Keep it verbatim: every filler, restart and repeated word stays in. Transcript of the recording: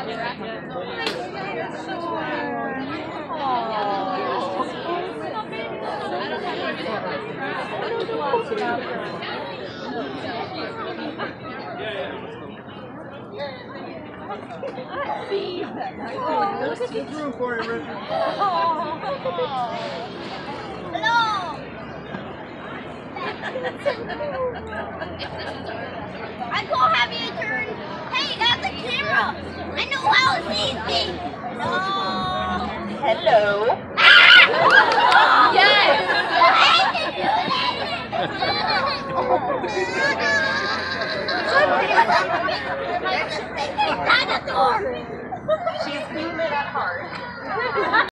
There's room for you, Richard. Hello. I go have you turn. Hey, that's the camera. I know how to see things. Hello. Hello. Ah!